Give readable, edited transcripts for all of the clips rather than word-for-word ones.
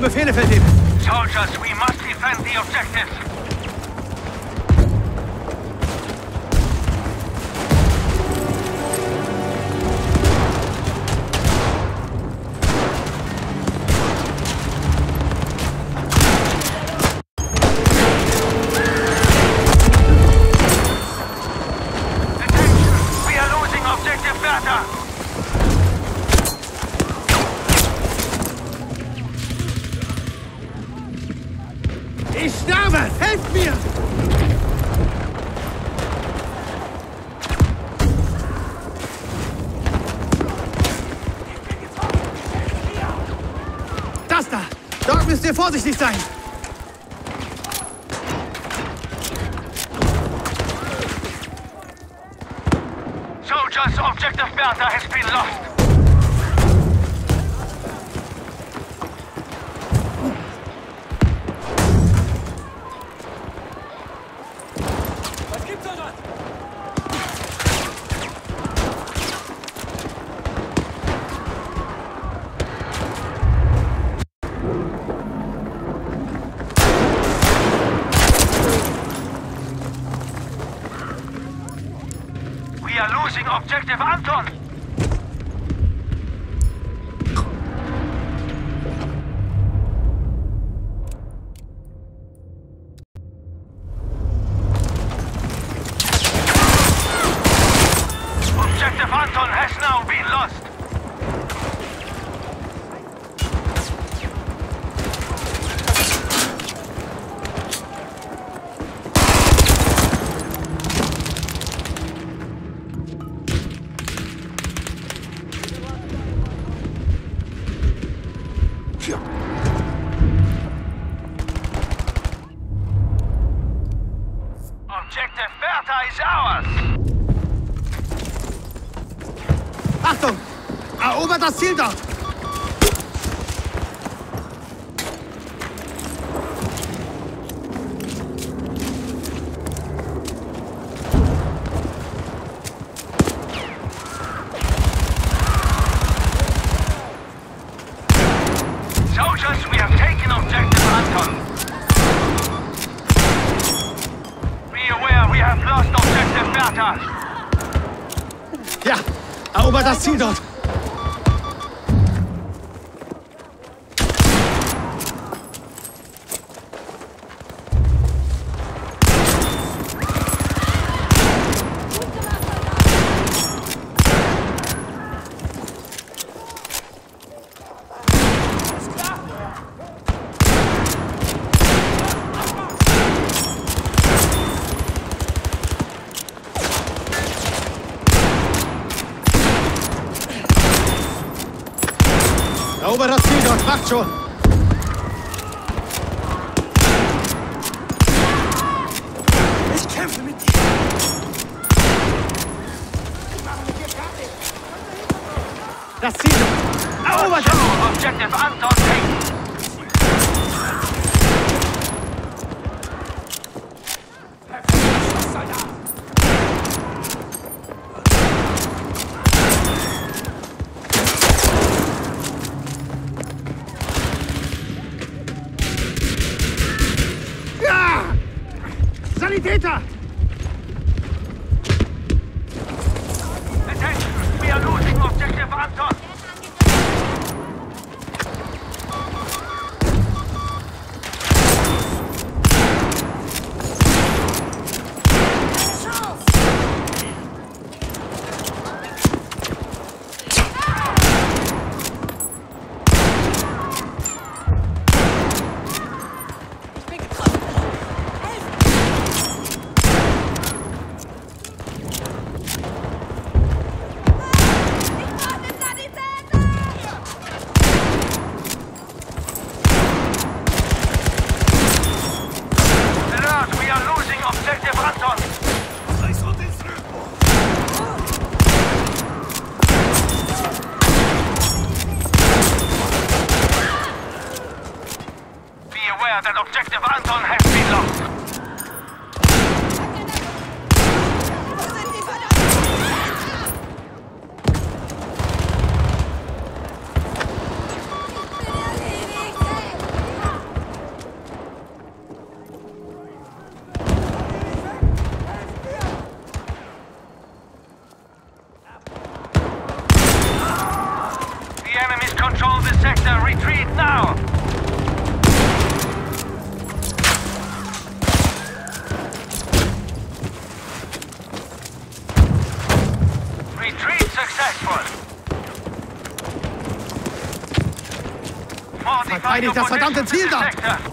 Befehle, Feldwebel. Soldiers, we must defend the objectives. Ich sterbe! Helft mir! Das da! Dort müsst ihr vorsichtig sein! Soldiers, objective Bertha has been lost. We are losing objective Anton! Objective Anton has now been lost! Objective Bertha is ours! Achtung! Erobert das Ziel dort! Soldiers, we have taken objective Anton. Be aware, we have lost objective Bertha. Ja! Erobert das Ziel dort! Erobert das Ziel dort! Macht schon! Ich kämpfe mit dir! Das Ziel dort! Erobert es! Objective Anton taken. Sanitäter! Attention, we are losing objective Anton. Sector, retreat now! Retreat successful! Verteidigt das verdammte Ziel da!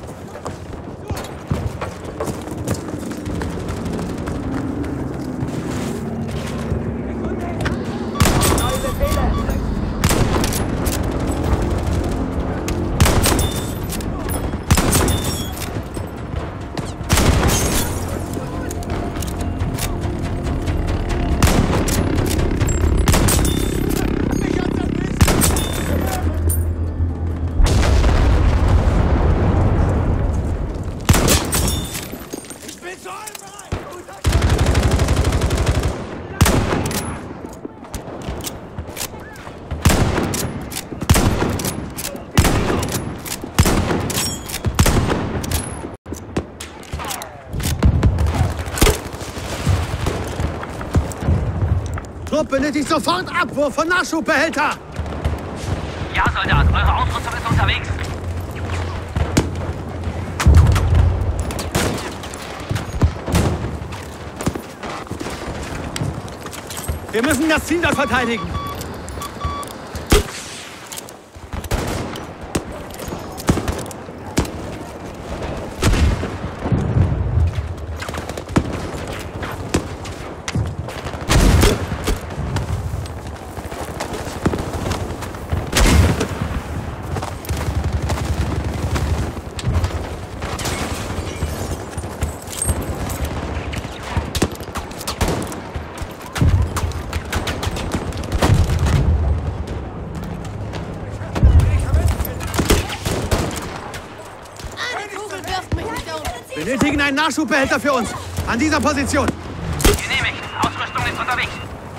Trupp benötigt sofort Abwurf von Nachschubbehälter! Ja, Soldat, eure Ausrüstung ist unterwegs. Wir müssen das Ziel dort verteidigen! Wir benötigen einen Nachschubbehälter für uns. An dieser Position. Genehmigt. Ausrüstung ist unterwegs.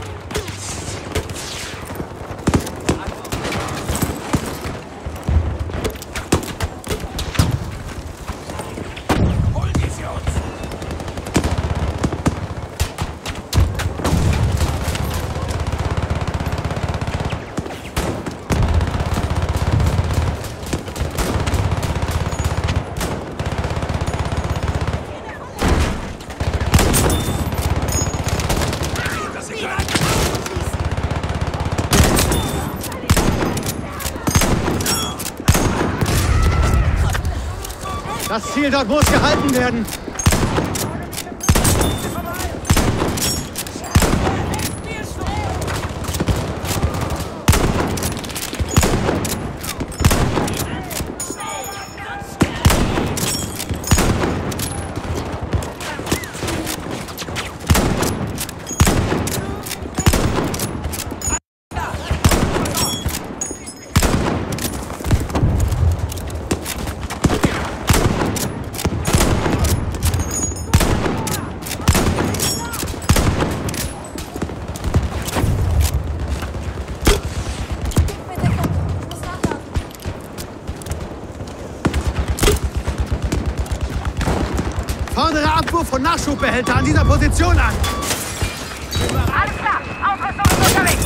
Holen die für uns. Das Ziel dort muss gehalten werden. Fordere Abwurf von Nachschubbehälter an dieser Position an. Alles klar. Ausrüstung ist unterwegs.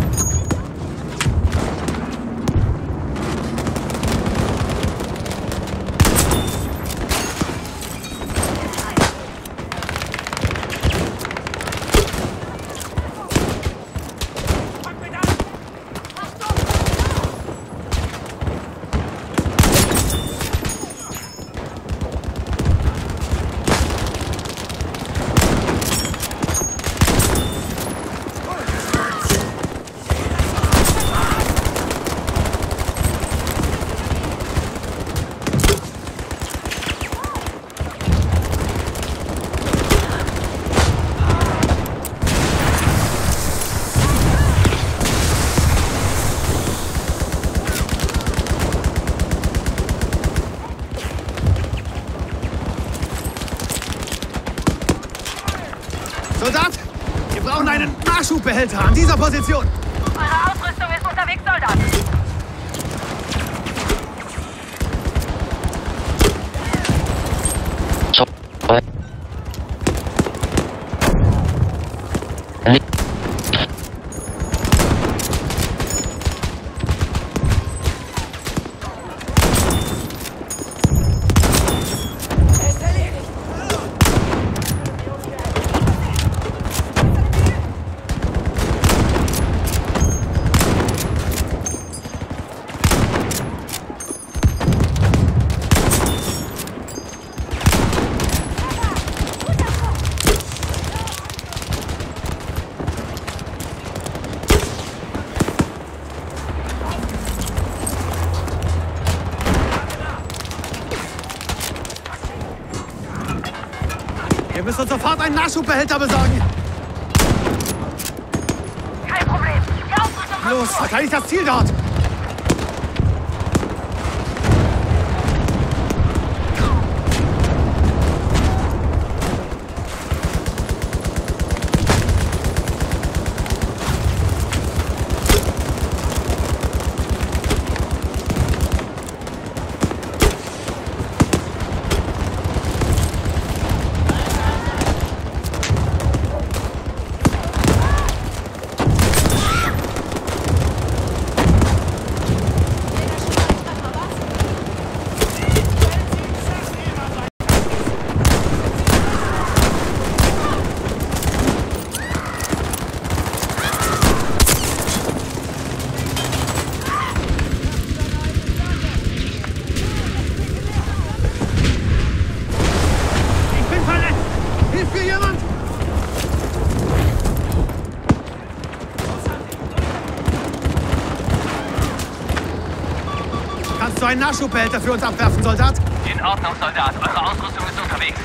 Soldat, wir brauchen einen Nachschubbehälter an dieser Position. Eure Ausrüstung ist unterwegs, Soldat. müssen uns sofort einen Nachschubbehälter besorgen. Kein Problem. Die Ausrüstung kommt Los, durch. verteidigt das Ziel dort. Kannst du einen Nachschubbehälter für uns abwerfen, Soldat? In Ordnung, Soldat. Eure Ausrüstung ist unterwegs.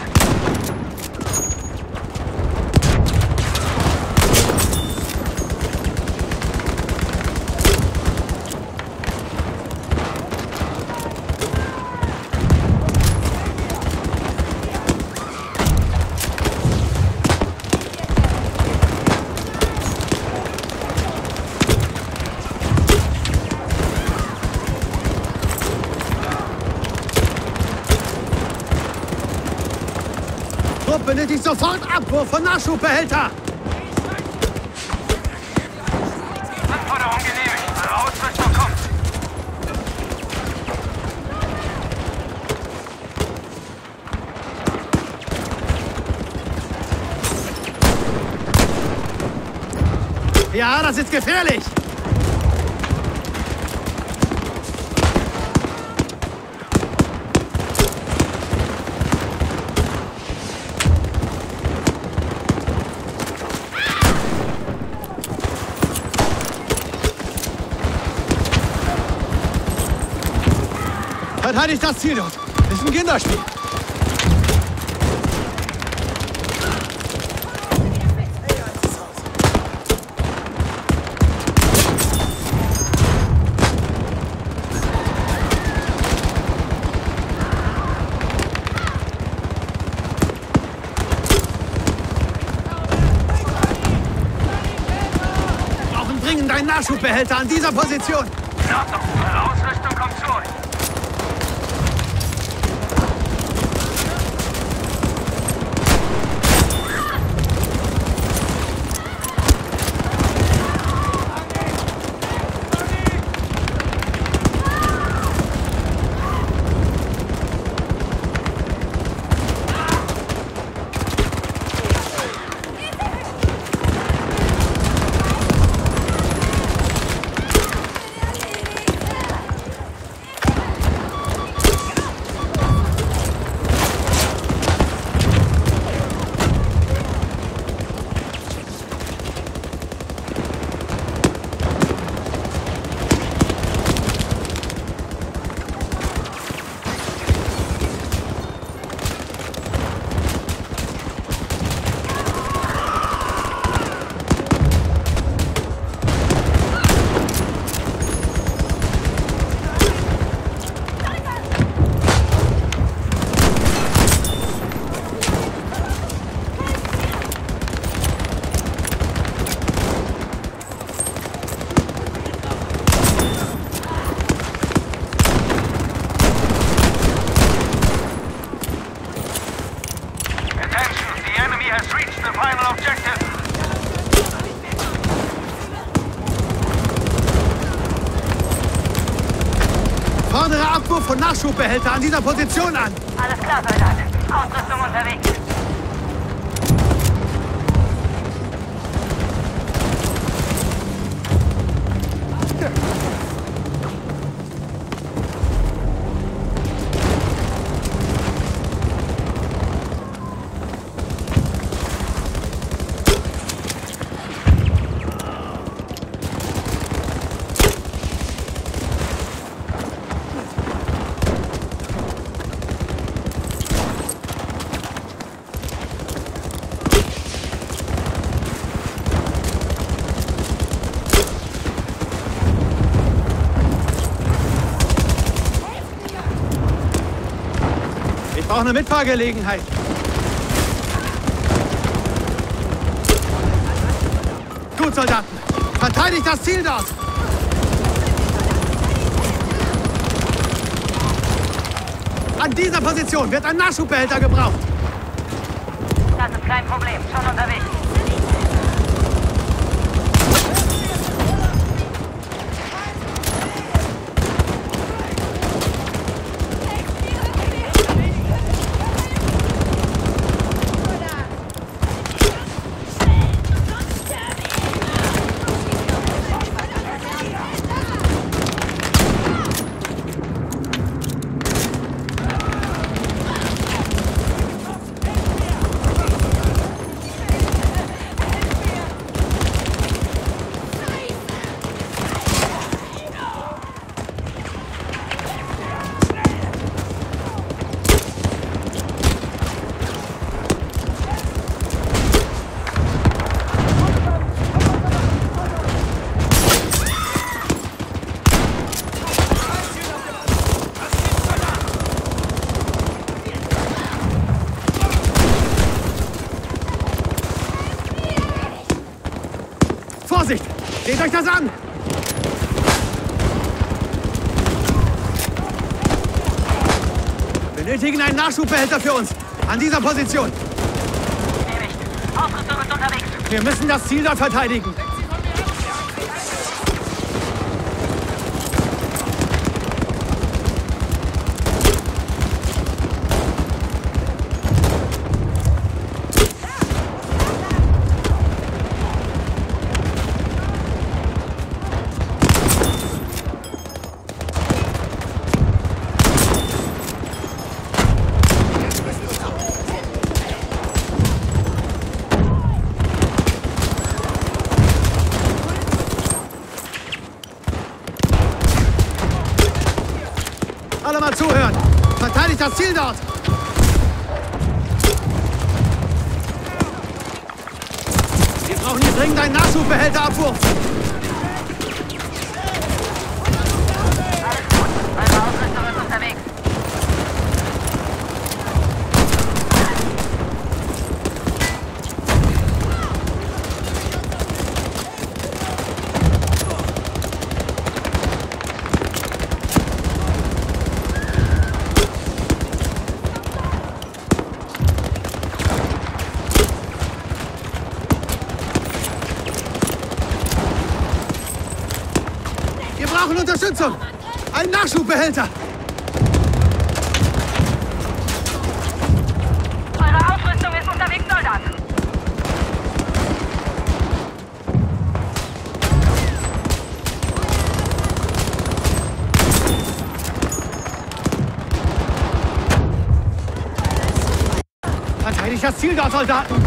Benötigt sofort Abwurf von Nachschubbehälter! Anforderung genehmigt. Eure Ausrüstung kommt. Ja, das ist gefährlich! Verteidigt das Ziel dort. Das ist ein Kinderspiel. Wir brauchen dringend einen Nachschubbehälter an dieser Position. In Ordnung. Eure Ausrüstung kommt zu euch. Fordere Abwurf von Nachschubbehälter an dieser Position an. Alles klar, Soldat. Ausrüstung unterwegs. Ich brauche eine Mitfahrgelegenheit. Gut, Soldaten. Verteidigt das Ziel dort. An dieser Position wird ein Nachschubbehälter gebraucht. Das ist kein Problem. Schon unterwegs. Vorsicht! Seht euch das an! Wir benötigen einen Nachschubbehälter für uns. An dieser Position. Nehme ich. Ausrüstung ist unterwegs. Wir müssen das Ziel dort verteidigen. Alle mal zuhören! Verteidigt das Ziel dort! Wir brauchen hier dringend einen Nachschubbehälterabwurf! Alles gut. Eure Ausrüstung ist unterwegs. Wir brauchen Unterstützung! Ein Nachschubbehälter! Eure Ausrüstung ist unterwegs, Soldaten. Verteidigt das Ziel dort, Soldaten!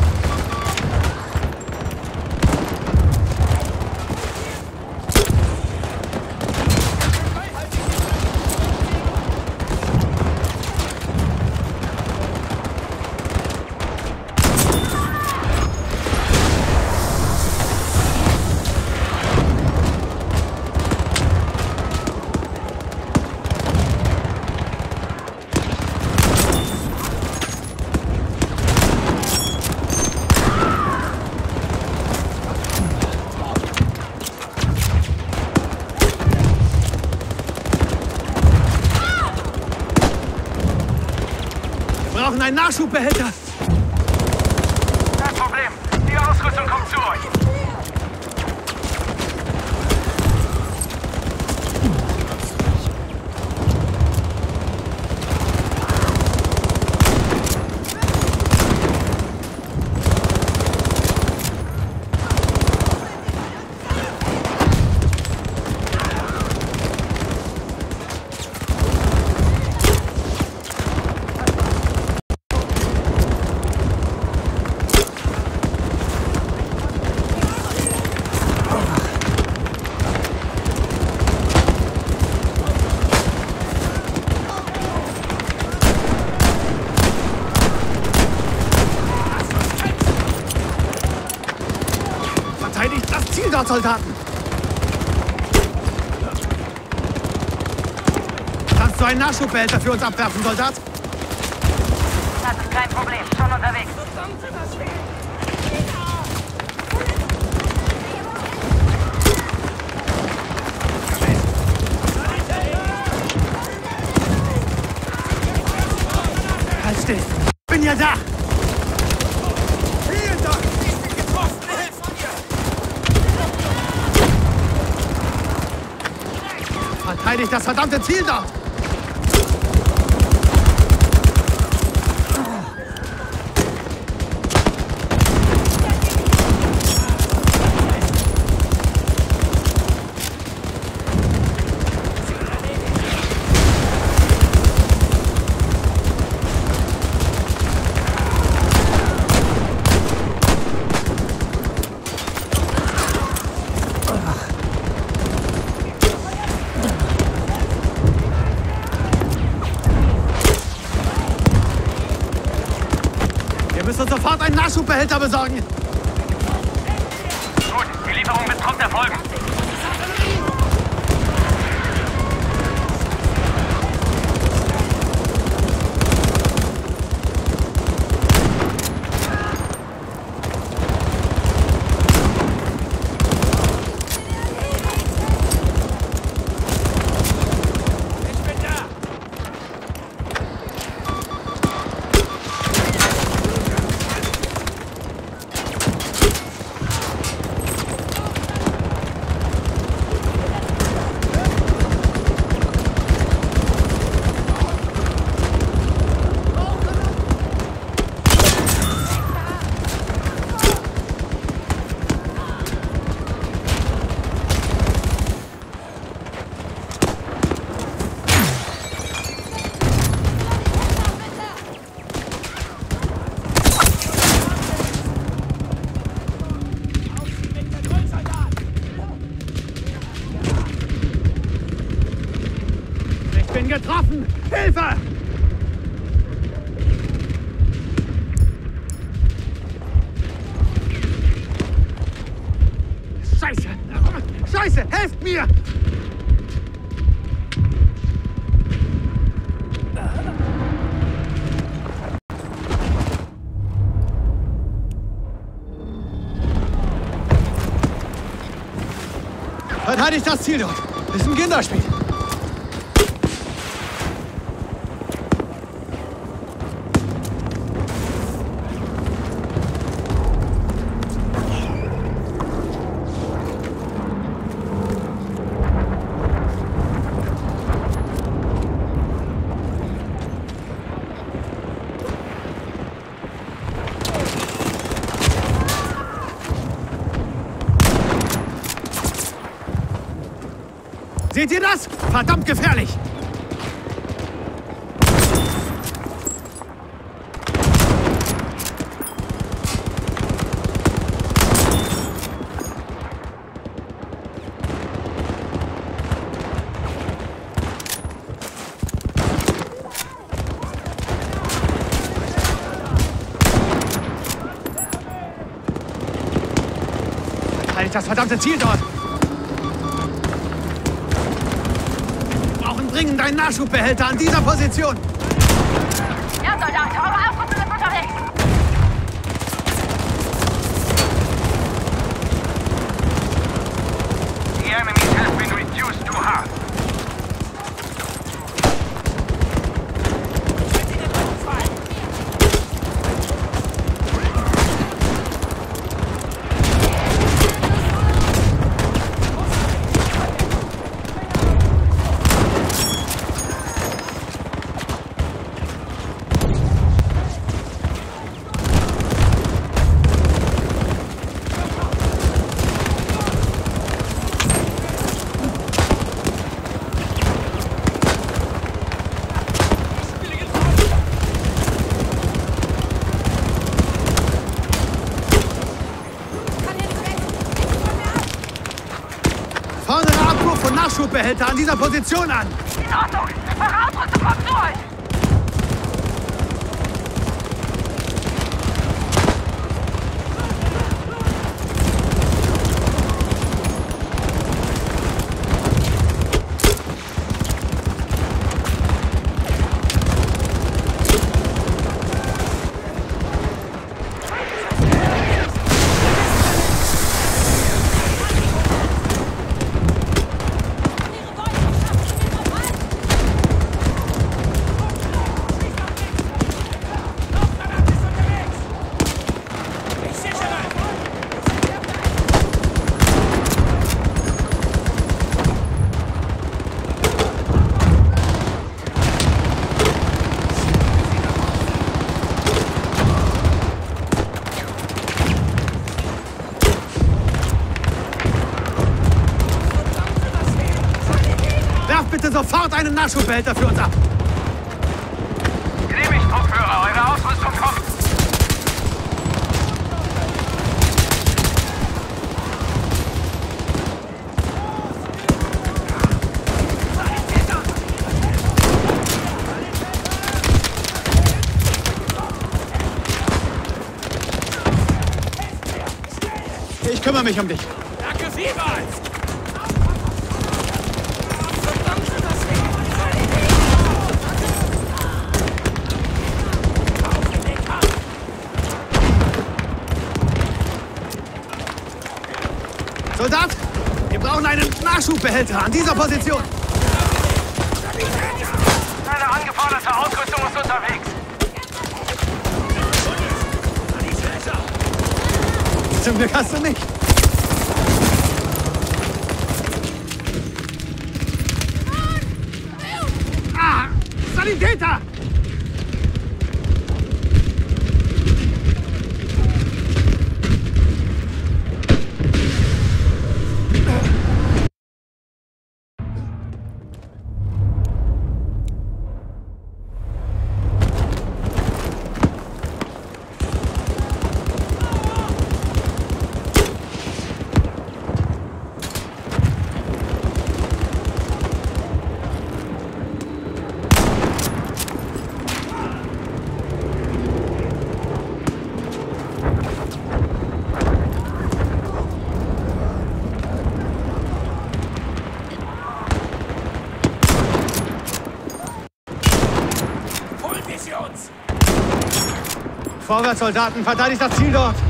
Wir brauchen einen Nachschubbehälter! Kein Problem. Die Ausrüstung kommt zu euch. Verteidigt das Ziel dort, Soldaten! Kannst du einen Nachschubbehälter für uns abwerfen, Soldat? Das ist kein Problem. Schon unterwegs. Halt still. Bin ja da. Vielen Dank. Ich bin getroffen. Hilf mir. Verteidigt das verdammte Ziel dort. Wir müssen sofort einen Nachschubbehälter besorgen. Gut, die Lieferung wird prompt erfolgen. Ich bin da. Ich bin getroffen. Hilfe! Scheiße! Scheiße! Helft mir! Verteidigt das Ziel dort! Ist ein Kinderspiel! Seht ihr das? Verdammt gefährlich! Verteidigt das verdammte Ziel dort! Dringend einen Nachschubbehälter an dieser Position. Ja, Soldat, eure Aufrüstung ist unterwegs. The enemy has been reduced to half. Vorne eine Abwurf von Nachschubbehälter an dieser Position an. In Ordnung. Eure Ausrüstung kommt durch. bitte sofort einen Nachschubbehälter für uns ab. Genehmigt, Truppführer. Eure Ausrüstung kommt. Ich kümmere mich um dich. Danke vielmals! Soldat, wir brauchen einen Nachschubbehälter an dieser Position. Eine angeforderte Ausrüstung ist unterwegs. Zum Glück hast du mich. Ah, Sanitäter! Vorwärts, Soldaten, verteidigt das Ziel dort.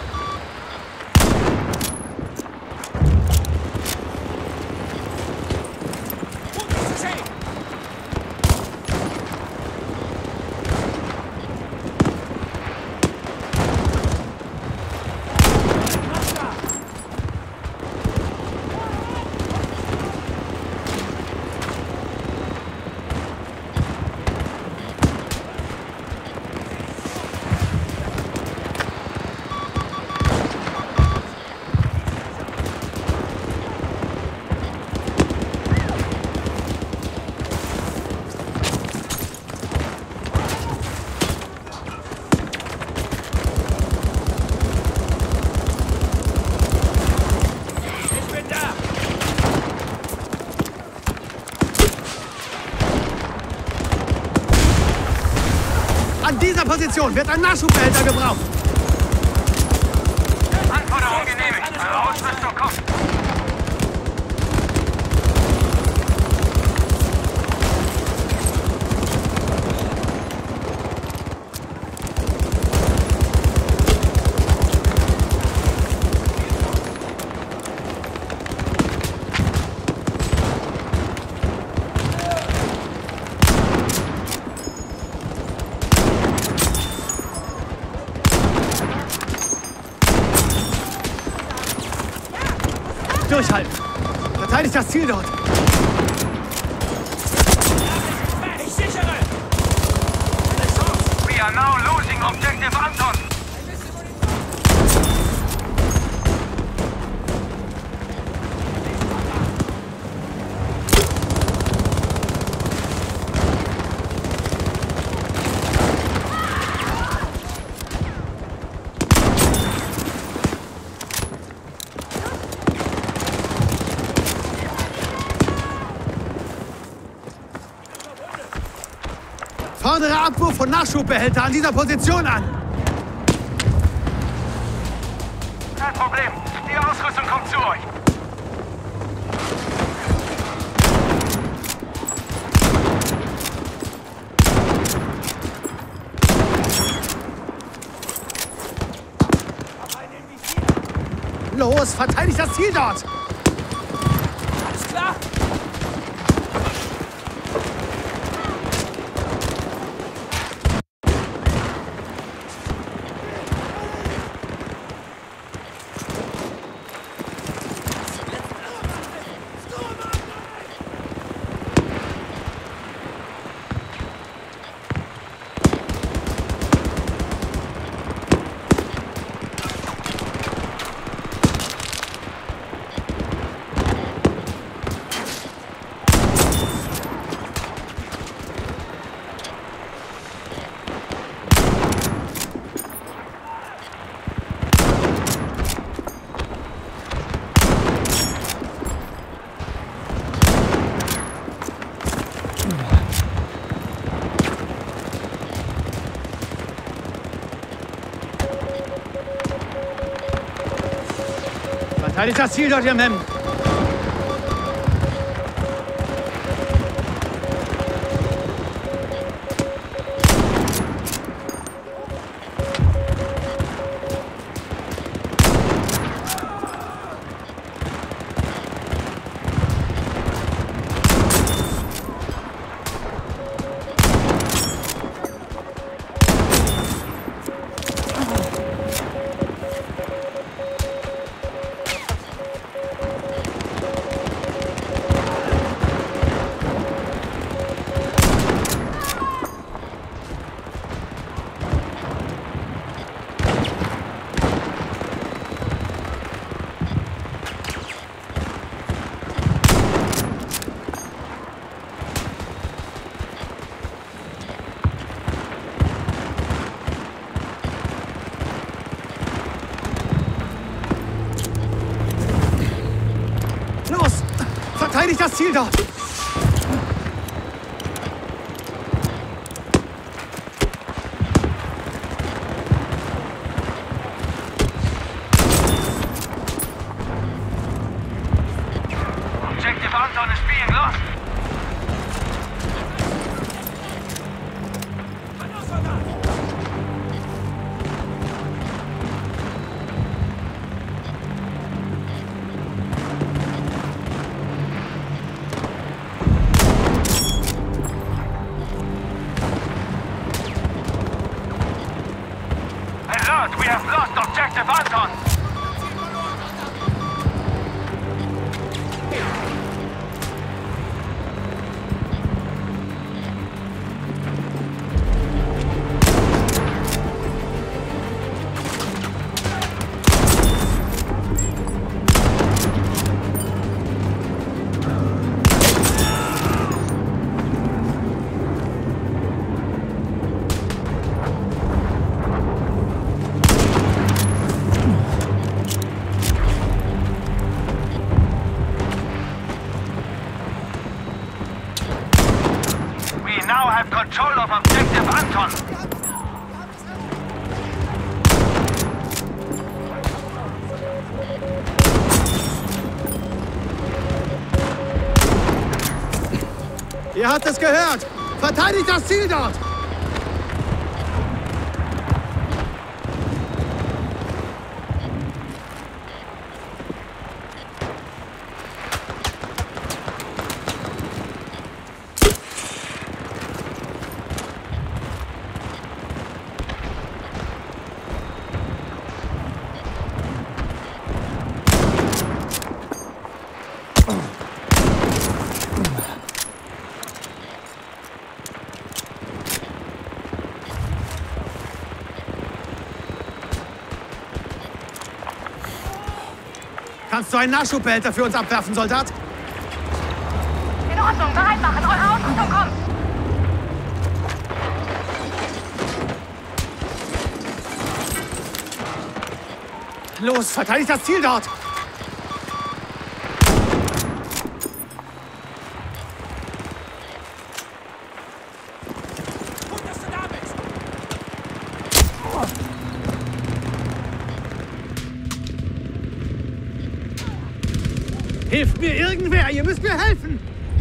An dieser Position wird ein Nachschubbehälter gebraucht. Anforderung genehmigt. Eure Ausrüstung kommt. Durchhalten. Verteidigt das Ziel dort. Ich sichere! We are now losing objective Anton. Fordere Abwurf von Nachschubbehälter an dieser Position an. Kein Problem. Die Ausrüstung kommt zu euch. Los, verteidigt das Ziel dort. Alles klar? Verteidigt das Ziel dort, ihr Mem. Verteidigt das Ziel dort! Objective Anton is being lost. Alert! We have lost Objective Anton! We now have control of Objective Anton. Ihr habt es gehört! Verteidigt das Ziel dort! Kannst du einen Nachschubbehälter für uns abwerfen, Soldat? In Ordnung, bereit machen, eure Ausrüstung kommt! Los, verteidigt das Ziel dort! Gut, dass du da bist! Hilft mir irgendwer! Ihr müsst mir helfen!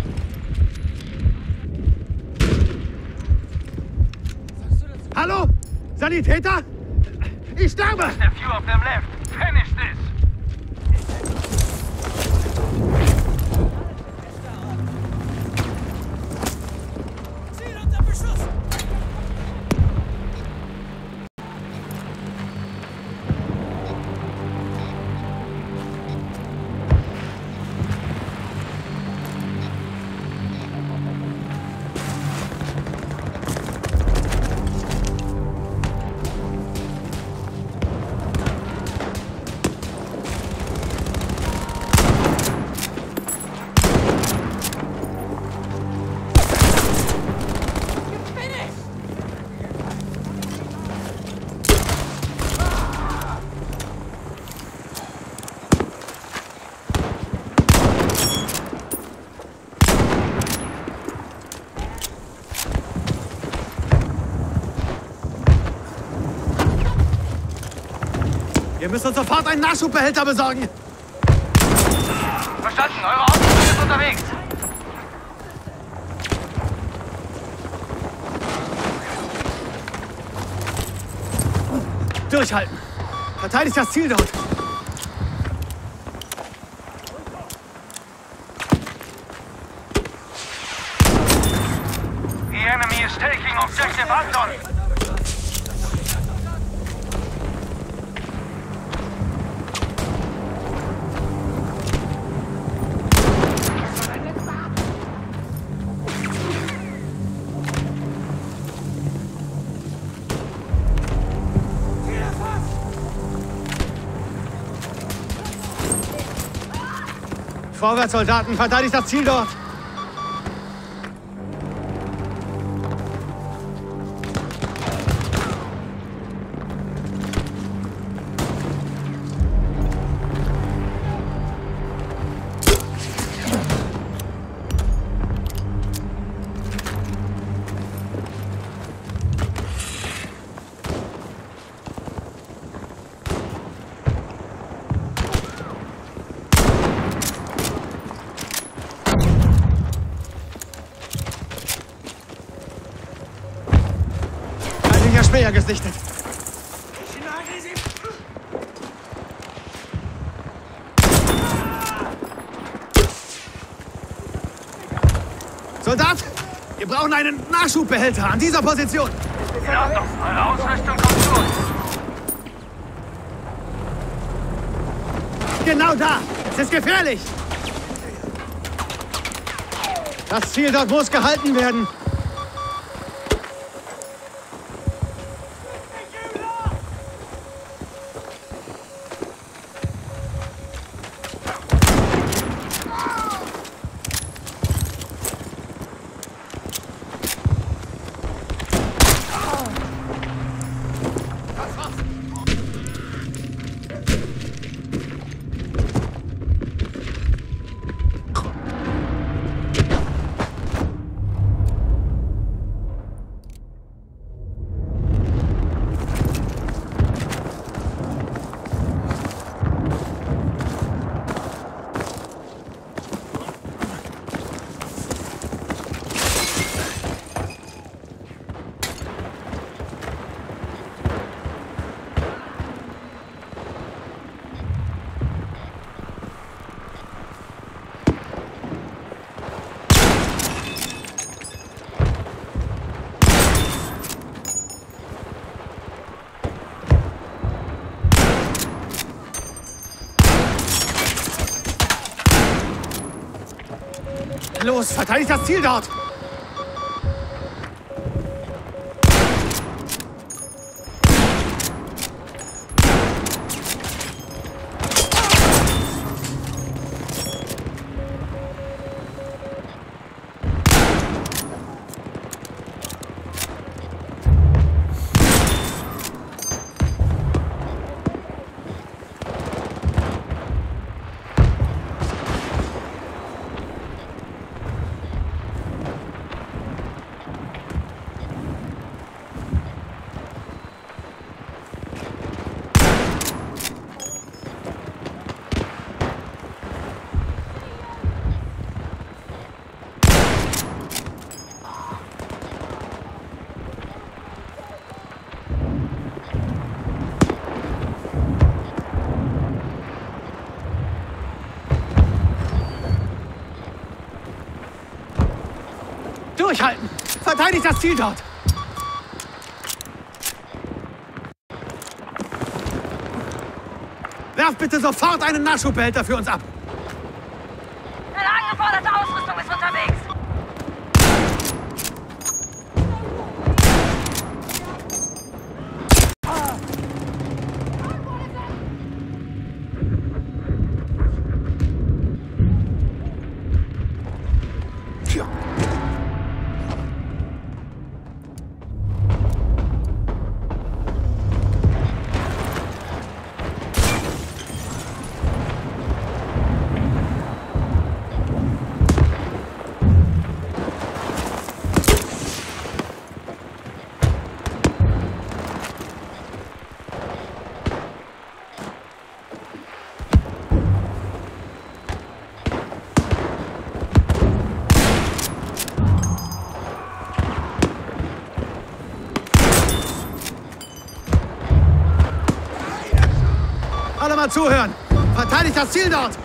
Hallo? Sanitäter? Ich sterbe! There's a few of them left. Finish this! Ziel unter Beschuss! Ihr müsst uns sofort einen Nachschubbehälter besorgen! Verstanden, eure Ausrüstung ist unterwegs. Durchhalten! Verteidigt das Ziel dort! The enemy is taking objective Anton. Vorwärts, Soldaten! Verteidigt das Ziel dort! Späher gesichtet. Soldat, wir brauchen einen Nachschubbehälter an dieser Position. In Ordnung, eure Ausrüstung kommt zu uns. Genau da. Es ist gefährlich. Das Ziel dort muss gehalten werden. Los, verteidigt das Ziel dort! Durchhalten! Verteidigt das Ziel dort! Werft bitte sofort einen Nachschubbehälter für uns ab! Eine angeforderte Ausrüstung ist unterwegs! Immer zuhören! Verteidigt das Ziel dort!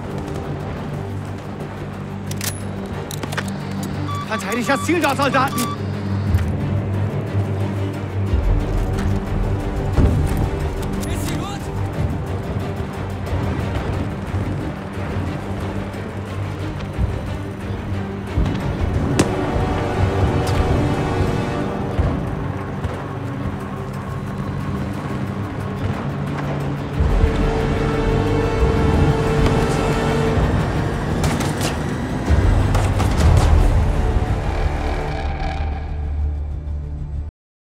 Verteidigt das Ziel dort, Soldaten!